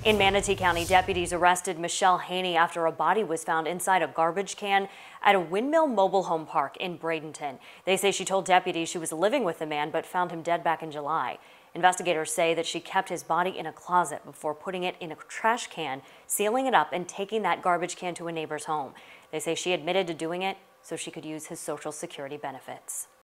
In Manatee County, deputies arrested Michelle Haney after a body was found inside a garbage can at a Windmill Mobile Home Park in Bradenton. They say she told deputies she was living with the man but found him dead back in July. Investigators say that she kept his body in a closet before putting it in a trash can, sealing it up, and taking that garbage can to a neighbor's home. They say she admitted to doing it so she could use his Social Security benefits.